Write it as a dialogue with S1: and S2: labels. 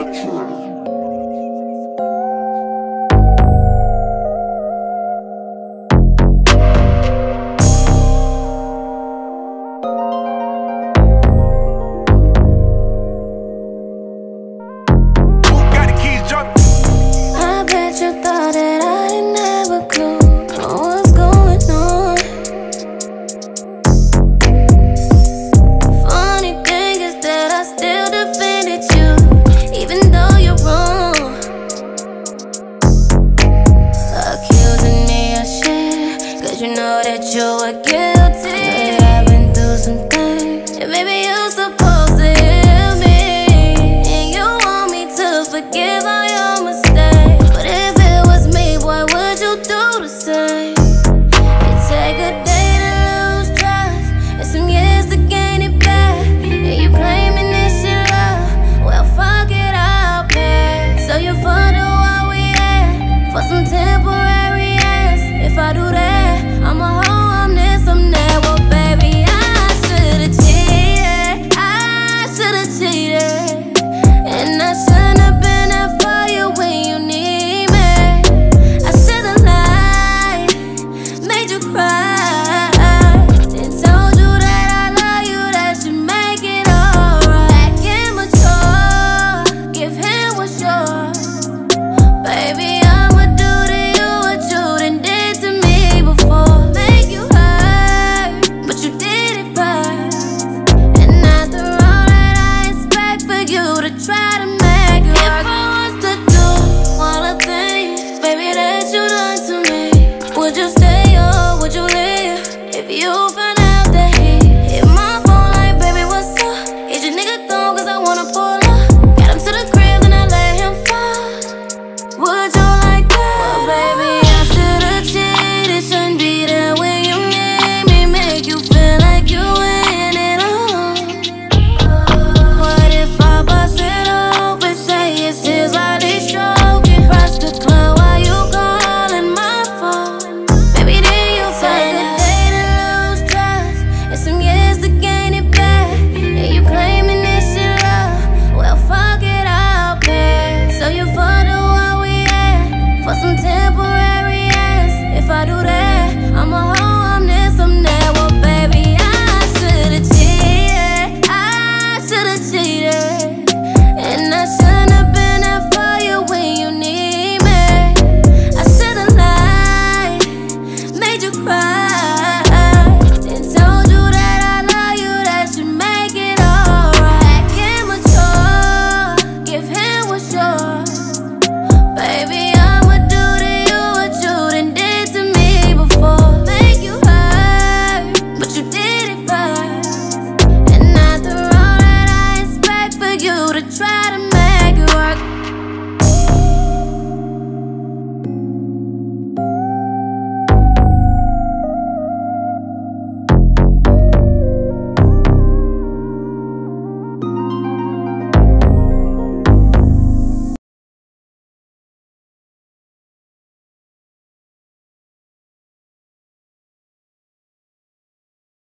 S1: I bet you thought that I didn't have a clue on what's going on. Funny thing is that I still defended you, even though you're wrong. Accusing me of shit, cause you know that you were guilty. I've been through some things, and maybe you're supposed to hear me, and you want me to forgive all your mistakes. But if it was me, boy, would you do the same? It take a day to lose trust, and some years to gain it back, and you claiming this your love. Well, fuck it, I'll pay. So you fund what we had for some temporary ass. If I do that, I'm a hoe, I'm this, I'm that. Well, baby, I should've cheated, I should've cheated.